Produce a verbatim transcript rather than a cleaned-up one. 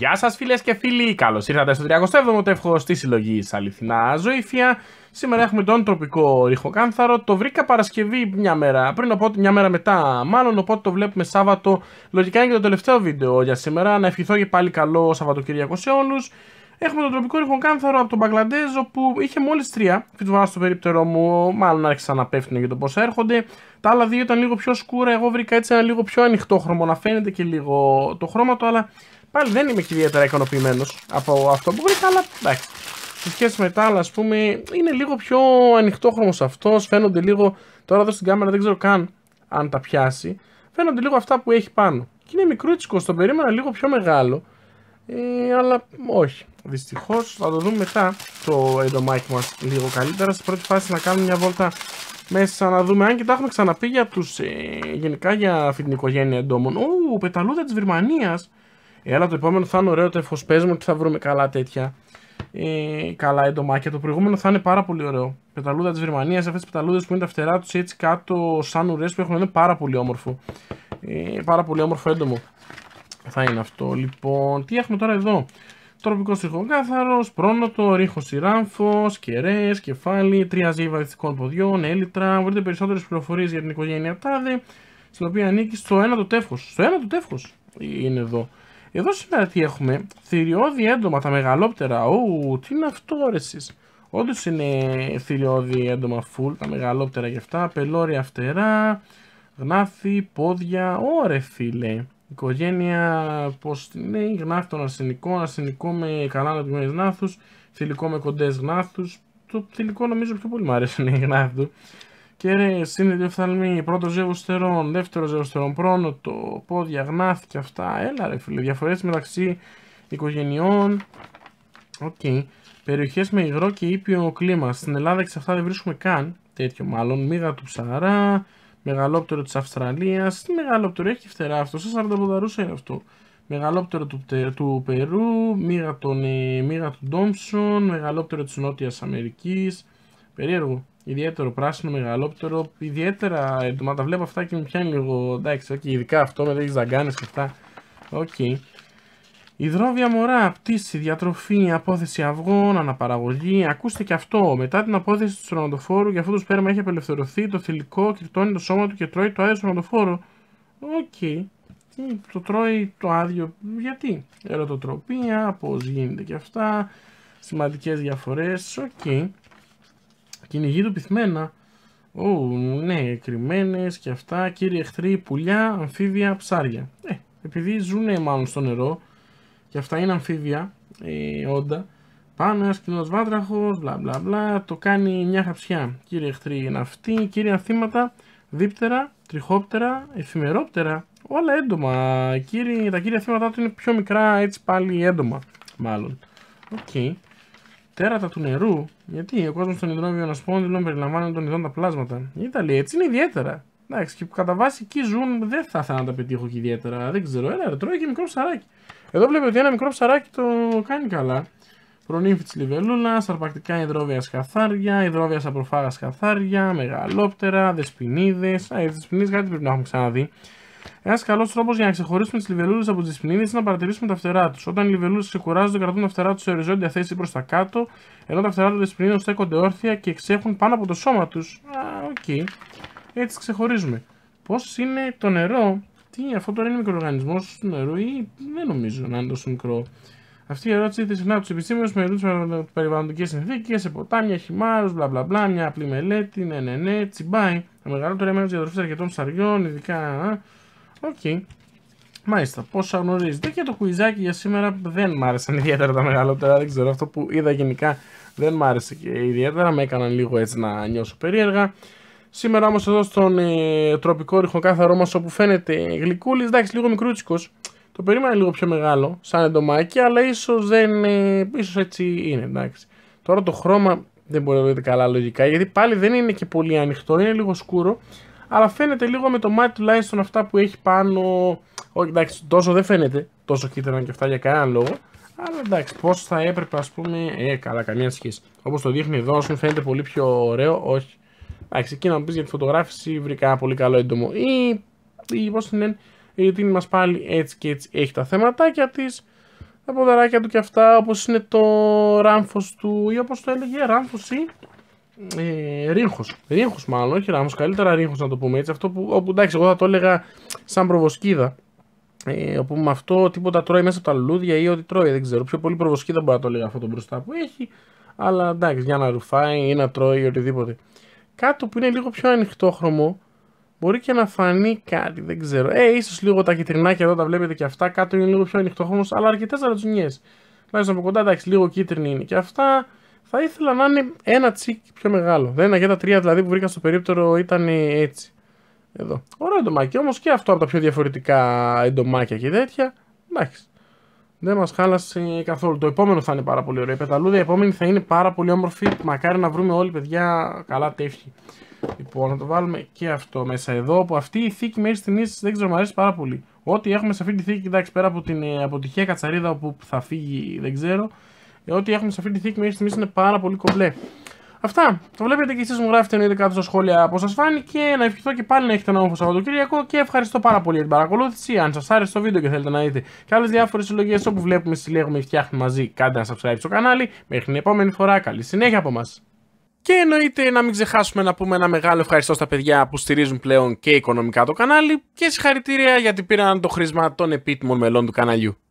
Γεια σας φίλες και φίλοι, καλώς ήρθατε στο τριακοστό έβδομο τεύχος της συλλογής Αληθινά Ζωήφια. Σήμερα έχουμε τον τροπικό ρηχοκάνθαρο. Το βρήκα Παρασκευή μια μέρα πριν, οπότε μια μέρα μετά μάλλον, οπότε το βλέπουμε Σάββατο. Λογικά είναι και το τελευταίο βίντεο για σήμερα. Να ευχηθώ και πάλι καλό Σαββατοκύριακο σε όλους. Έχουμε τον τροπικό ρηχοκάνθαρο από τον Μπαγκλαντέζο που είχε μόλις τρία. Αυτή τη φορά στο περίπτερό μου, μάλλον άρχισαν να πέφτουν για το πώς έρχονται. Τα άλλα δύο ήταν λίγο πιο σκούρα. Εγώ βρήκα έτσι ένα λίγο πιο ανοιχτό χρώμα, να φαίνεται και λίγο το χρώμα του, αλλά πάλι δεν είμαι και ιδιαίτερα ικανοποιημένος από αυτό που βρήκα. Αλλά εντάξει, σε σχέση με τα άλλα, ας πούμε, είναι λίγο πιο ανοιχτόχρωμος αυτός. Φαίνονται λίγο, τώρα εδώ στην κάμερα δεν ξέρω καν αν τα πιάσει. Φαίνονται λίγο αυτά που έχει πάνω. Και είναι μικρούτσικο, τον περίμενα λίγο πιο μεγάλο. Ε, αλλά όχι. Δυστυχώς θα το δούμε μετά το εντομάκι μας λίγο καλύτερα. Στην πρώτη φάση να κάνουμε μια βόλτα μέσα να δούμε, αν και τα έχουμε ξαναπεί για τους, ε, γενικά για αυτή την οικογένεια εντόμων. Ου, πεταλούδα της Βυρμανίας. Έλα, το επόμενο θα είναι ωραίο τεύχος. Παίζουμε ότι θα βρούμε καλά τέτοια. Ε, καλά εντομάκια. Το προηγούμενο θα είναι πάρα πολύ ωραίο. Πεταλούδα της Βυρμανίας. Αυτές τις πεταλούδες που είναι τα φτερά τους έτσι κάτω, σαν ουρές που έχουν, είναι πάρα πολύ όμορφο. Ε, πάρα πολύ όμορφο έντομο θα είναι αυτό. Λοιπόν, τι έχουμε τώρα εδώ. Τροπικός ρηχοκάνθαρος, πρόνοτο, ρίχος συράμφος, κερές, κεφάλι, τρία ζύγι βαδιστικών ποδιών, έλιτρα. Βρείτε περισσότερες πληροφορίες για την οικογένεια τάδε, στην οποία ανήκει στο ένα το τεύχος. Στο ένα το τεύχος είναι εδώ. Εδώ σήμερα τι έχουμε, θηριώδη έντομα, τα μεγαλόπτερα. Ου, τι είναι αυτό ρε εσείς. Όντως είναι θηριώδη έντομα full, τα μεγαλόπτερα και αυτά, πελώρια φτερά, γνάθη, πόδια, ωρε φίλε. Οικογένεια, πώς την λέει, γνάθη των αρσενικών, αρσενικό με καλά αναπτυγμένες γνάθους, θηλυκό με κοντές γνάθους. Το θηλυκό νομίζω πιο πολύ μου αρέσει είναι η γνάθη του. Κέρες, είναι δύο οφθαλμοί, πρώτο ζεύγος στερών, δεύτερο ζεύγος στερών, πρόνοτο, πόδια, γνάθη και αυτά. Έλα ρε φίλε, διαφορές μεταξύ οικογενειών. Οκ. Okay. Περιοχές με υγρό και ήπιο κλίμα. Στην Ελλάδα και σε αυτά δεν βρίσκουμε καν τέτοιο μάλλον. Μίγα του Ψαρά. Μεγαλόπτερο της Αυστραλίας. Τι μεγαλόπτερο έχει φτερά αυτό, σαν σαρανταποδαρούσα είναι αυτό. Μεγαλόπτερο του, του Περού, μίγα, τον, ε, μίγα του Ντόμψον, μεγαλόπτερο της Νότιας Αμερικής. Περίεργο, ιδιαίτερο πράσινο μεγαλόπτερο, ιδιαίτερα έντομα, τα βλέπω αυτά και μου πιάνει λίγο, εντάξει, okay, ειδικά αυτό με τέτοιες δαγκάνες και αυτά. Οκ. Okay. Υδρόβια μωρά, πτήση, διατροφή, απόθεση αυγών, αναπαραγωγή. Ακούστε και αυτό. Μετά την απόθεση του στρωματοφόρου, για αυτό το σπέρμα έχει απελευθερωθεί το θηλυκό, κρυπτώνει το σώμα του και τρώει το άδειο στρωματοφόρο. Οκ. Okay. Το τρώει το άδειο. Γιατί. Ερωτοτροπία, πώς γίνεται και αυτά. Σημαντικές διαφορές. Οκ. Okay. Κυνηγή του πυθμένα. Ω, oh, ναι, κρυμμένες και αυτά. Κύριοι εχθροί, πουλιά, αμφίβια, ψάρια. Ε, επειδή ζουν μάλλον στο νερό. Και αυτά είναι αμφίβια, ε, όντα. Πάνω ένας κοινός βάτραχος, μπλα μπλα μπλα. Το κάνει μια χαψιά. Κύριε εχθροί είναι αυτοί. Κύρια θύματα, δίπτερα, τριχόπτερα, εφημερόπτερα. Όλα έντομα. Κύριοι, τα κύρια θύματα του είναι πιο μικρά, έτσι πάλι έντομα. Μάλλον. Οκ. Okay. Τέρατα του νερού. Γιατί ο κόσμος των υδρόβιων ασπόνδυλων περιλαμβάνει των ειδών τα πλάσματα. Η Ιταλία έτσι είναι ιδιαίτερα. Εντάξει, και που κατά βάση εκεί ζουν, δεν θα ήθελα να τα πετύχω και ιδιαίτερα. Δεν ξέρω, έλα, τρώει και μικρό ψαράκι. Εδώ βλέπετε ότι ένα μικρό ψαράκι το κάνει καλά. Προνύμφη της λιβελούλας, αρπακτικά υδρόβια σκαθάρια, υδρόβια σαπροφάγα σκαθάρια, μεγαλόπτερα, δεσποινίδες. Α, οι δεσποινίδες κάτι πρέπει να έχουμε ξαναδεί. Ένας καλός τρόπος για να ξεχωρίσουμε τις λιβελούλες από τις δεσποινίδες είναι να παρατηρήσουμε τα φτερά τους. Όταν οι λιβελούλες ξεκουράζονται, κρατούν τα φτερά τους σε οριζόντια θέση προς τα κάτω, ενώ τα φτερά των δεσποινίδων στέκονται όρθια και εξέχουν πάνω από το σώμα τους. Α, οκ. Okay. Έτσι ξεχωρίζουμε. Πώς είναι το νερό. Τι, αυτό τώρα είναι μικροοργανισμός του νερού ή δεν νομίζω να είναι τόσο μικρό. Αυτή η ερώτηση ήρθε συχνά από του επιστήμονε με ρωτούν περιβαλλοντικές συνθήκες, σε ποτάμια, χυμάρους, μπλα μπλα μπλα, μια απλή μελέτη, ναι, ναι, ναι, τσιμπάει. Το μεγαλύτερο μέρος διατροφής αρκετών ψαριών, ειδικά. Οκ. Okay. Μάλιστα, πόσα γνωρίζετε. Και το κουιζάκι για σήμερα δεν μ' άρεσαν ιδιαίτερα τα μεγαλύτερα, δεν ξέρω. Αυτό που είδα γενικά δεν μ' άρεσε και ιδιαίτερα, με έκαναν λίγο έτσι να νιώσω περίεργα. Σήμερα όμως εδώ στον ε, τροπικό ρηχοκάνθαρό μας, όπου φαίνεται γλυκούλης, εντάξει, λίγο μικρούτσικος. Το περίμενα λίγο πιο μεγάλο, σαν εντομάκι, αλλά ίσως δεν, ε, ίσως έτσι είναι, εντάξει. Τώρα το χρώμα δεν μπορεί να το δείτε καλά λογικά, γιατί πάλι δεν είναι και πολύ ανοιχτό, είναι λίγο σκούρο, αλλά φαίνεται λίγο με το μάτι τουλάχιστον αυτά που έχει πάνω. Όχι, εντάξει, τόσο δεν φαίνεται, τόσο κίτρινα και αυτά για κανέναν λόγο. Αλλά εντάξει, πώς θα έπρεπε, ας πούμε, ε, καλά, καμία σχέση. Όπως το δείχνει εδώ, όσο φαίνεται πολύ πιο ωραίο, όχι. Εντάξει, εκεί να μου πεις για τη φωτογράφηση βρήκα ένα πολύ καλό έντομο. Ή, ή πώς την λένε, η ρουτίνη μας πάλι έτσι και έτσι έχει τα θέματάκια της. τα ποδαράκια του και αυτά, όπως είναι το ράμφος του, ή όπως το έλεγε, ράμφος ή ε, ρίγχος. Ρίγχος μάλλον, όχι ράμφος, καλύτερα ρίγχος να το πούμε έτσι. Αυτό που, όπου εντάξει, εγώ θα το έλεγα σαν προβοσκίδα. Ε, όπου με αυτό τίποτα τρώει μέσα από τα λουλούδια ή ό,τι τρώει, δεν ξέρω. Πιο πολύ προβοσκίδα μπορεί να το έλεγα αυτό το μπροστά που έχει. Αλλά εντάξει, για να ρουφάει ή να τρώει ή οτιδήποτε. Κάτι που είναι λίγο πιο ανοιχτόχρωμο. Μπορεί και να φανεί κάτι, δεν ξέρω. Ε, ίσως λίγο τα κυτρινάκια εδώ τα βλέπετε και αυτά. Κάτω είναι λίγο πιο ανοιχτόχρωμος, αλλά αρκετές ρατσουνιές. Τουλάχιστον από κοντά, εντάξει, λίγο κίτρινη είναι. Και αυτά θα ήθελα να είναι ένα τσίκ πιο μεγάλο. Δεν είναι για τα τρία δηλαδή που βρήκα στο περίπτερο ήταν έτσι. Εδώ. Ωραίο εντομάκι. Όμως και αυτό από τα πιο διαφορετικά εντομάκια και τέτοια. Εντάξει. Δεν μας χάλασε καθόλου. Το επόμενο θα είναι πάρα πολύ ωραίο. Η πεταλούδα η επόμενη θα είναι πάρα πολύ όμορφη. Μακάρι να βρούμε όλοι, παιδιά, καλά τεύχη. Λοιπόν, να το βάλουμε και αυτό μέσα εδώ. Που αυτή η θήκη μέχρι στιγμής δεν ξέρω, μου αρέσει πάρα πολύ. Ό,τι έχουμε σε αυτή τη θήκη, εντάξει, πέρα από την αποτυχία κατσαρίδα όπου θα φύγει, δεν ξέρω. Ό,τι έχουμε σε αυτή τη θήκη μέχρι στιγμής είναι πάρα πολύ κομπλέ. Αυτά. Το βλέπετε και εσείς μου γράφετε εννοείται κάτω στα σχόλια πώς σας φάνηκε. Να ευχηθώ και πάλι να έχετε ένα όμορφο Σαββατοκύριακο και ευχαριστώ πάρα πολύ για την παρακολούθηση. Αν σας άρεσε το βίντεο και θέλετε να δείτε και άλλες διάφορες συλλογές όπου βλέπουμε, συλλέγουμε ή φτιάχνουμε μαζί, κάντε ένα subscribe στο κανάλι. Μέχρι την επόμενη φορά, καλή συνέχεια από μας. Και εννοείται να μην ξεχάσουμε να πούμε ένα μεγάλο ευχαριστώ στα παιδιά που στηρίζουν πλέον και οικονομικά το κανάλι και συγχαρητήρια γιατί πήραν το χρήσμα των επίτιμων μελών του καναλιού.